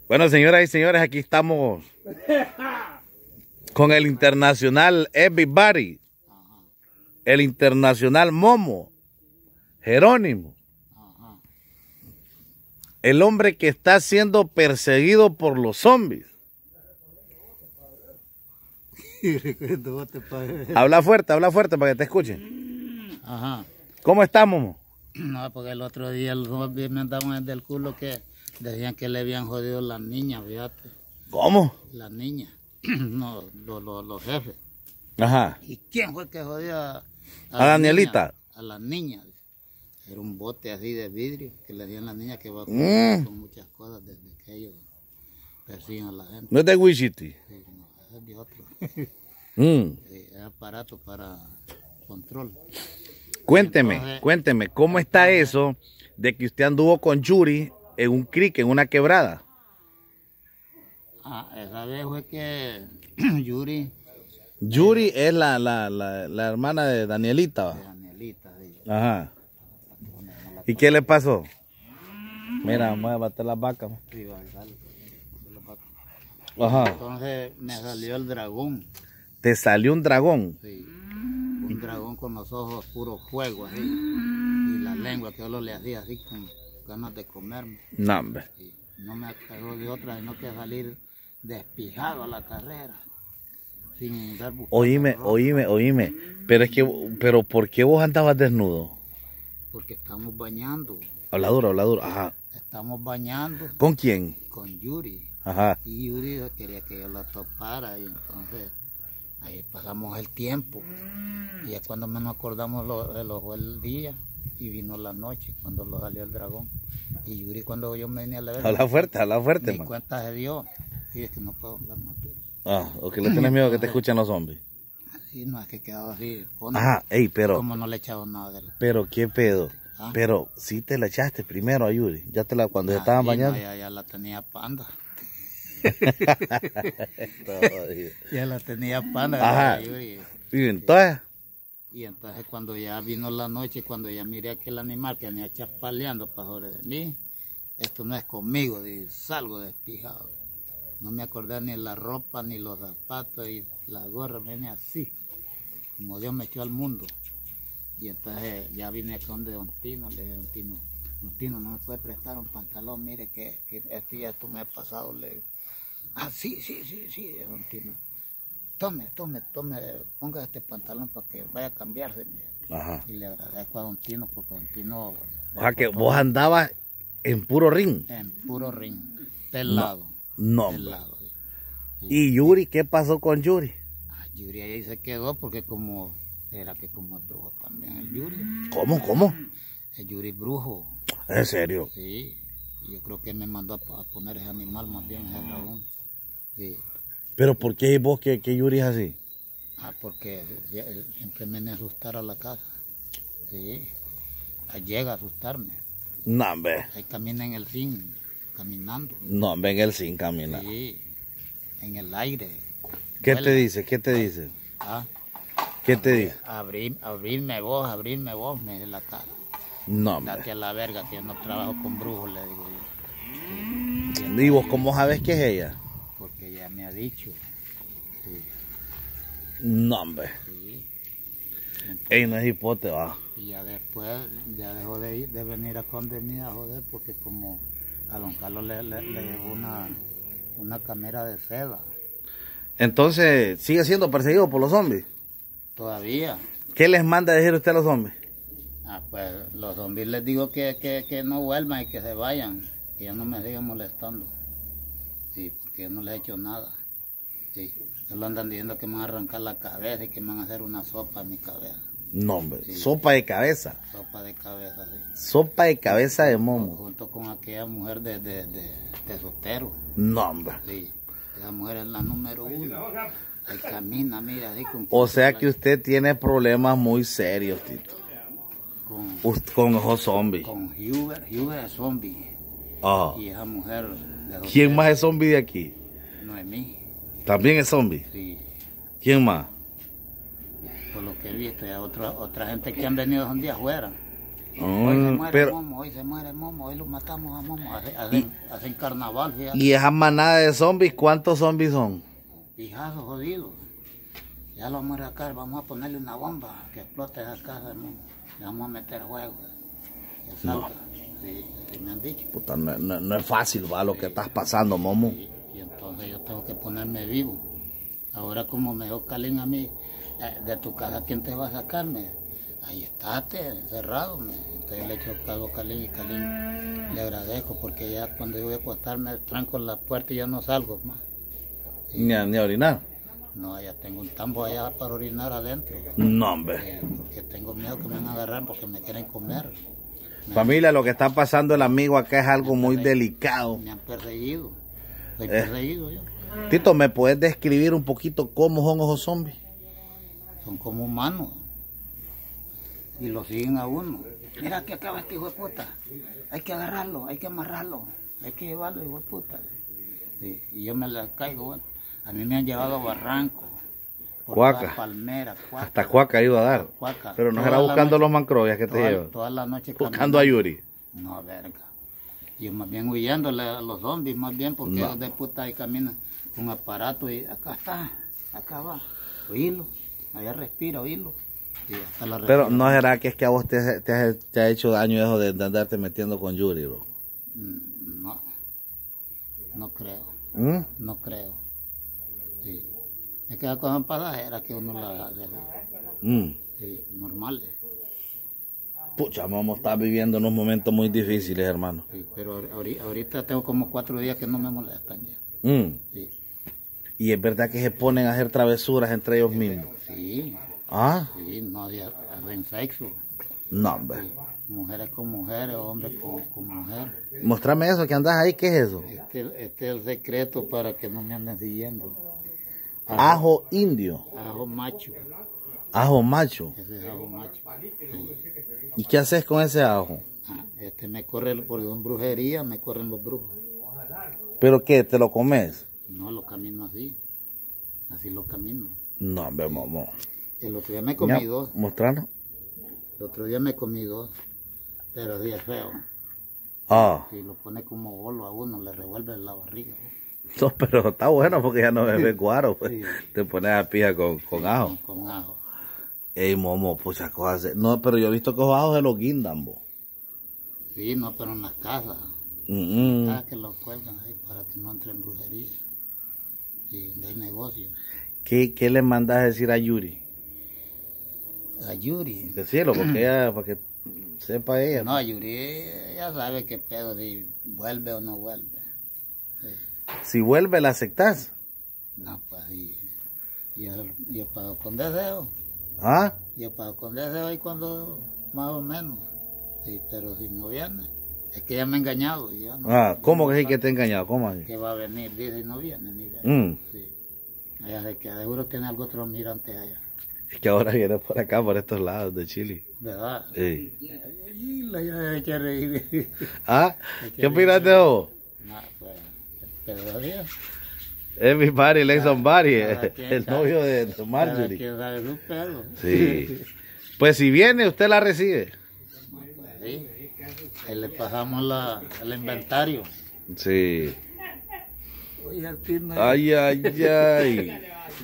Bueno, señoras y señores, aquí estamos con el internacional Everybody, el internacional Momo, Jerónimo, el hombre que está siendo perseguido por los zombies. Habla fuerte para que te escuchen. Ajá. ¿Cómo estás, Momo? No, porque el otro día los zombies me andaban del culo que decían que le habían jodido las niñas, fíjate. ¿Cómo? Las niñas, no, los jefes. Ajá. ¿Y quién fue que jodió a Danielita? A las niñas. Era un bote así de vidrio que le dieron a las niñas que va con muchas cosas desde que ellos persiguen a la gente. ¿No es de Wichiti? Sí, no, es de otro. Es aparato para control. Cuénteme, ¿cómo está eso de que usted anduvo con Yuri en un crique, en una quebrada? Esa vez fue que Yuri Es la hermana de Danielita. de Danielita, sí. Ajá. ¿Y qué le pasó? Mira, vamos a bater las vacas. Sí, dale. Ajá. Entonces me salió el dragón. ¿Te salió un dragón? Sí. Un dragón con los ojos puro fuego así. Y la lengua que yo le hacía así con ganas de comerme. No, hombre. Sí. No me quedó de otra, sino que salir despijado a la carrera. Sin dar buscando Oíme. Pero ¿por qué vos andabas desnudo? porque estamos bañando. Habla duro. Ajá. Estamos bañando ¿Con quién? con Yuri. Ajá. Y Yuri quería que yo la topara y entonces ahí pasamos el tiempo. Y es cuando menos acordamos fue el día y vino la noche cuando lo salió el dragón. Y Yuri cuando yo me venía a la vez. Habla fuerte, Mi man. cuenta se dio. Y es que no puedo hablar más duro. ¿O que le tienes miedo que te escuchen los zombies? Sí, no, es que quedaba así. Ajá, pero... Como no le he echado nada de él. Pero, ¿qué pedo? ¿Ah? Pero, sí te la echaste primero a Yuri. Cuando se estaban Sí, bañando. no, ya la tenía panda. Jodido. Ya la tenía panda. Ajá. Yuri. Y entonces... Y entonces cuando ya vino la noche, cuando ya miré aquel animal que venía chapaleando para sobre de mí, esto no es conmigo, y salgo despijado. No me acordé ni la ropa, ni los zapatos, y la gorra venía así, como Dios me echó al mundo. Y entonces ya vine aquí donde Don Tino, le dije Don Tino, no me puede prestar un pantalón, mire que esto y esto me ha pasado. Le digo, sí, Don Tino. Tome, ponga este pantalón para que vaya a cambiarse. Ajá. Y le agradezco a Don Tino, porque Don Tino... O sea, que vos andabas en puro ring. En puro ring, pelado. No. Pelado. ¿Y Yuri? ¿Qué pasó con Yuri? Yuri ahí se quedó porque como es brujo también, el Yuri. ¿Cómo? El Yuri es brujo. ¿En serio? Sí. Y yo creo que me mandó a poner ese animal más bien, ese dragón. Sí. ¿Pero por qué vos que Yuri es así? Porque siempre me viene a asustar a la casa. Sí. Ahí llega a asustarme. No, hombre. Ahí camina en el ring, caminando. No, hombre, en el sin camina. Sí. En el aire. ¿Qué Vuela. te dice? ¿Qué te dice? ¿Qué te dice? Abrirme vos, me dice la cara. No, hombre. Date a la verga que yo no trabajo con brujos, le digo yo. Sí. ¿Y vos cómo sabes que es ella? Porque ya me ha dicho. Sí. No, hombre. Sí. Ey, no es hipote, va. Y ya después, ya dejó de venir a condenir a joder, porque como a don Carlos le llevó una camera de seda. Entonces, ¿sigue siendo perseguido por los zombies? Todavía. ¿Qué les manda a decir usted a los zombies? Pues los zombies les digo que no vuelvan y que se vayan, que ya no me sigan molestando. Sí, porque yo no les he hecho nada. Sí, solo andan diciendo que me van a arrancar la cabeza y que me van a hacer una sopa en mi cabeza. No, hombre. Sí. Sopa de cabeza. Sopa de cabeza, sí. Sopa de cabeza de momo. Junto con aquella mujer de Sotero. No, hombre. Sí, esa mujer es la número 1. Ahí camina, mira, así con... O sea que usted tiene problemas muy serios, Tito. Con esos zombies. Con Hubert es zombie. Ah. Y esa mujer de Sotero. ¿Quién más es zombie de aquí? Noemí. ¿También es zombie? Sí. ¿Quién más? Por lo que he visto, hay otra gente que han venido un día afuera. Hoy se muere pero, Momo, hoy se muere Momo, hoy lo matamos a Momo. Hacen carnaval, fíjate. ¿y esa manada de zombies, cuántos zombies son? Pijazos jodidos. Ya lo vamos a sacar, vamos a ponerle una bomba que explote esa casa de Momo. Le vamos a meter fuego. Que salga. Sí, así me han dicho. Puta, no es fácil, va, lo que estás pasando, Momo. Y entonces yo tengo que ponerme vivo. Ahora como me dijo Calín a mí, de tu casa, ¿quién te va a sacarme? Ahí estate, encerrado. Entonces le echo caso a Calín y Calín le agradezco porque ya cuando yo voy a acostarme tranco la puerta y ya no salgo más. Sí. Ni a orinar. No, ya tengo un tambo allá para orinar adentro. No, hombre. Porque tengo miedo que me van a agarrar porque me quieren comer. Familia, lo que está pasando el amigo acá es algo muy delicado. Me han perseguido. Estoy perseguido yo. Tito, ¿me puedes describir un poquito cómo son esos zombies? Son como humanos. Y lo siguen a uno. Mira que acaba este hijo de puta. Hay que agarrarlo, hay que amarrarlo, hay que llevarlo, hijo de puta. Sí, y yo me la caigo. Bueno. A mí me han llevado a Barranco. Cuaca. Palmera, Cuaca. Hasta Cuaca iba a dar. Cuaca. Pero no era buscando noche, los mancrobias que te llevan. Toda la noche buscando a Yuri. No, verga. Yo más bien huyéndole a los zombies, más bien, porque ellos de puta ahí caminan con un aparato y acá está, acá va. Oílo, allá respira, oílo. Pero no será que es que a vos te ha hecho daño eso de andarte metiendo con Yuri, bro. No, no creo. No creo. Sí. Es que las cosas pasajeras que uno las hace. Sí, normales. Pucha, vamos a estar viviendo unos momentos muy difíciles, hermano. Sí, pero ahorita tengo como 4 días que no me molestan ya. Sí. Y es verdad que se ponen a hacer travesuras entre ellos mismos. Sí. ¿Ah? Sí, no hacen sexo. No, hombre. Sí. Mujeres con mujeres, hombres con mujeres. Mostrame eso que andas ahí, ¿qué es eso? Este es el secreto para que no me anden siguiendo. Ajo indio. Ajo macho. Ajo macho. Ese es ajo macho. Sí. ¿Y qué haces con ese ajo? Me corre, porque en brujería me corren los brujos. ¿Pero qué? ¿Te lo comes? No, lo camino así. Así lo camino. No, hombre, momo. El otro día me comí 2. ¿Mostrarnos? El otro día me comí 2. Pero sí es feo. Si lo pone como bolo a uno, le revuelve la barriga. No, pero está bueno porque ya no bebes guaro. Pues. Sí. Te pones a pija con ajo. Con ajo. Ey, momo, pucha cosas. No, pero yo he visto que los ajos se los guindan, bo. Sí, no, pero en las casas. Que los cuelgan ahí para que no entre en brujería. Sí, donde hay negocio. ¿Qué le mandas a decir a Yuri? A Yuri. Decirlo, porque ella, para que sepa ella. No, Yuri ya sabe qué pedo, si vuelve o no vuelve. Sí. Si vuelve, ¿la aceptás? No, pues sí. Yo pago con deseo. Yo pago con deseo y cuando más o menos. Sí, pero si no viene, es que ya me ha engañado. Ya no, ¿cómo que sí que te ha engañado? ¿Cómo así? Que va a venir, dice, y no viene, ni viene. Sí. Allá se queda, seguro tiene algo otro mirante allá. Es que ahora viene por acá, por estos lados de Chile. ¿Verdad? Sí. Y la hay que reír. ¿Qué opinas de vos? No, pues, pero Dios. Everybody likes somebody, el novio de Marjorie. ¿Quién sabe su pedo? Sí. Pues si viene, usted la recibe. Pues sí. Ahí le pasamos el inventario. Sí. Oye, ay.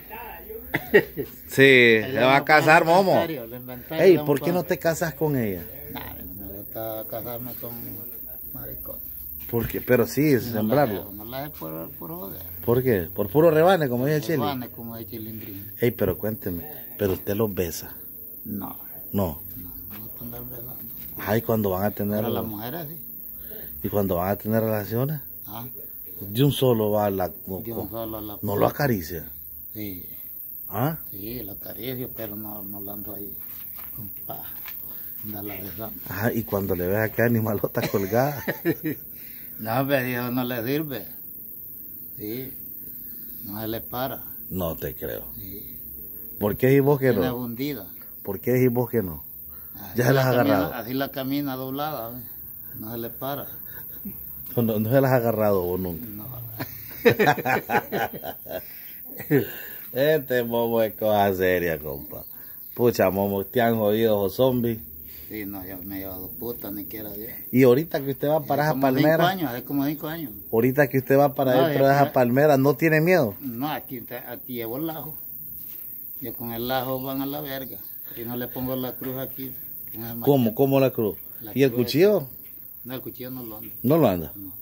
Sí, se va a casar, momo. Ey, ¿por qué no te casas con ella? No me gusta casarme con maricón. ¿Por qué? Pero sí, sembrarlo. No la dejo por joder. ¿Por qué? Por puro rebane, como dice Chile. Rebane, como dice Chilindrín. Ey, pero cuénteme, ¿pero usted los besa? No. No. No me gusta andar besando. Ay, cuando van a tener... Para las mujeres, sí. ¿Y cuando van a tener relaciones? De un solo va a la... ¿No lo acaricia? Sí. Sí, lo acaricio, pero no lo ando ahí con paja. Andarla besando. Y cuando le ves a qué animalota colgada. No, pero no le sirve. Sí. No se le para. No te creo. Sí. ¿Por qué decís vos que no? Hundida. ¿Por qué decís vos que no? Ya se las has agarrado. Así la camina doblada, ¿ves? No se le para. No se las has agarrado vos nunca. No. Este momo es cosa seria, compa. Pucha, momo, te han jodido los zombies. Sí, no, yo me he llevado puta, ni quiera Dios. Y ahorita que usted va para esa palmera. Hace como 5 años. Ahorita que usted va para dentro de esa palmera, ¿no tiene miedo? No, aquí llevo el lajo. Yo con el lajo van a la verga. Y no le pongo la cruz aquí. ¿Cómo? ¿Cómo la cruz? ¿Y el cuchillo? No, el cuchillo no lo anda. ¿No lo anda? No.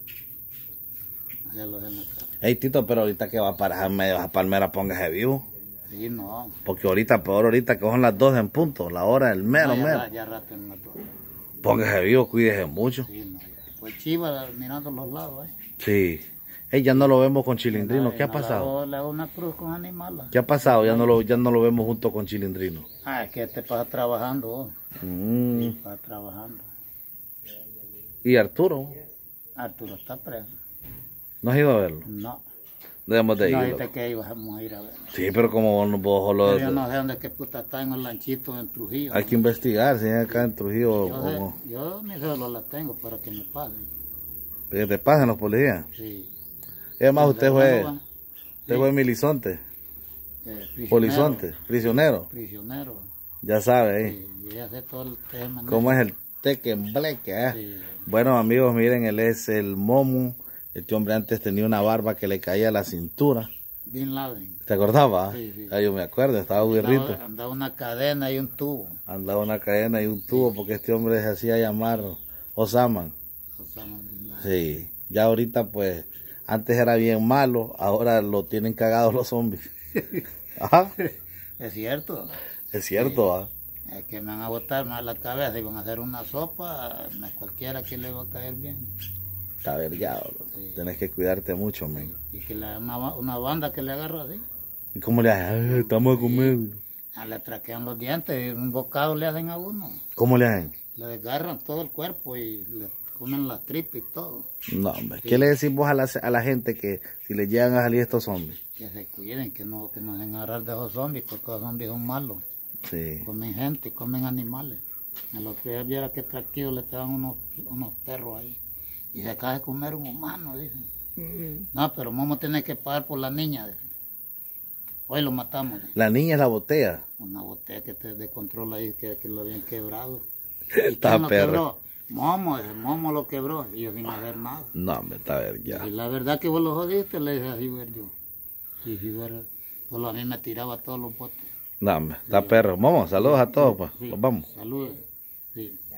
Ya lo dejan acá. Ey, Tito, pero ahorita que va para esa palmera, póngase vivo. Sí, no. Porque ahorita, peor ahorita que son las 2 en punto, la hora del mero, mero. Ya rato en las 2. Póngase vivo, cuídese mucho. Sí, no. Pues chiva mirando los lados, Sí. Ey, ya no lo vemos con Chilindrino. ¿Qué ha pasado? Le hago una cruz con animales. ¿Qué ha pasado? Ya no lo vemos junto con Chilindrino. Ah, es que este pasa trabajando. Sí, pasa trabajando. ¿Y Arturo? Arturo está preso. ¿No has ido a verlo? No. Debemos de ir. No, dijiste que íbamos a ir a verlo. Sí, pero como vos solo... Yo no sé dónde que puta está en el lanchito en Trujillo. Hay que investigar, si es acá en Trujillo. Yo ni solo la tengo para que me paguen. ¿Que te pasen los policías? Sí. Y además usted fue milizonte. Polizonte, prisionero. Prisionero. Ya sabe, Sí, yo ya sé todo el tema. ¿Cómo es el tequembleque? Sí. Bueno, amigos, miren, él es el Momo. Este hombre antes tenía una barba que le caía a la cintura. Bin Laden. ¿Te acordabas? Sí, sí. Ah, yo me acuerdo, estaba guirrito. Andaba una cadena y un tubo. Andaba una cadena y un tubo porque este hombre se hacía llamar Osama. Osama Bin Laden. Sí, ya ahorita pues, antes era bien malo, ahora lo tienen cagados los zombies. Ajá. Es cierto. Es cierto, ¿ah? Es que me van a botar más la cabeza y van a hacer una sopa, no es cualquiera que le va a caer bien. Está vergado, sí. Tenés que cuidarte mucho, men. Y que una banda que le agarra así. ¿Y cómo le hacen? Estamos a comer. Le traquean los dientes y un bocado le hacen a uno. ¿Cómo le hacen? Le desgarran todo el cuerpo y le comen las tripas y todo. No, hombre. ¿Qué le decimos a la gente que si le llegan a salir estos zombies? Que se cuiden, que no se dejen agarrar de esos zombies, porque los zombies son malos. Sí. Comen gente, comen animales. El otro día viera que tranquilo le pegan unos perros ahí. Y se acaba de comer un humano, dicen. No, pero vamos a tener que pagar por la niña. Dicen. Hoy lo matamos. Dicen. La niña es la botella. Una botella que te descontrola ahí, que lo habían quebrado. Está perro. Momo lo quebró, y yo sin hacer nada. No, me está verga. Y la verdad que vos lo jodiste, le dije a Giver yo. Y Giver, solo a mí me tiraba todos los botes. No, está perro. Vamos, saludos a todos, pues. Sí, Vamos. Saludos. Sí.